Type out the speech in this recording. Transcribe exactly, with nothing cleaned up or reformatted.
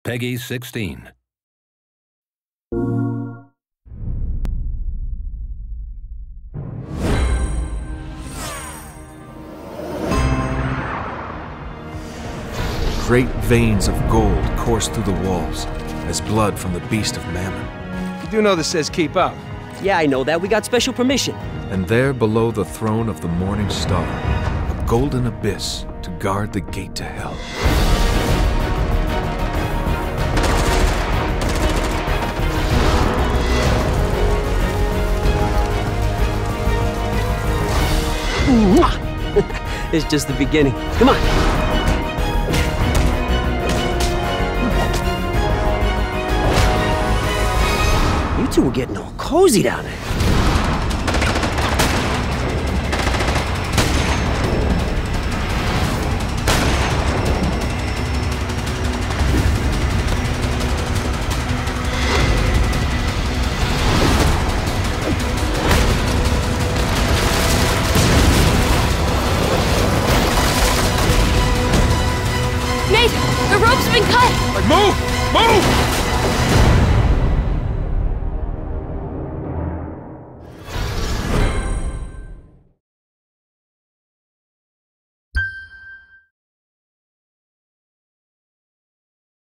Peggy sixteen. Great veins of gold course through the walls, as blood from the beast of Mammon. You do know this says keep up. Yeah, I know that. We got special permission. And there below the throne of the morning star, a golden abyss to guard the gate to hell. It's just the beginning. Come on. You two were getting all cozy down there. Nate, the rope's been cut! Like, move! Move!